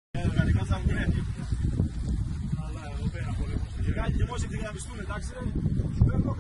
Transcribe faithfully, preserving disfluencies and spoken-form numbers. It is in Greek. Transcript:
Αλλά εδώ πέρα πολέμος. Κάτι και μόλις εξεγραμμιστούν, εντάξει ρε. Σου παίρνω